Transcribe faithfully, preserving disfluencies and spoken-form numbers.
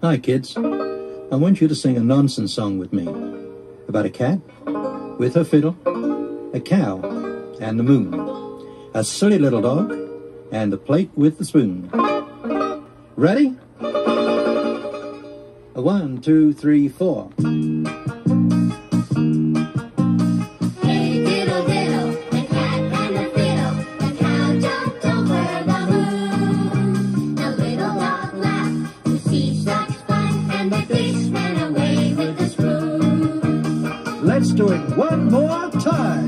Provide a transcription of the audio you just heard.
Hi, kids. I want you to sing a nonsense song with me about a cat with her fiddle, a cow and the moon, a silly little dog, and the plate with the spoon. Ready? One, two, three, four. Let's do it one more time.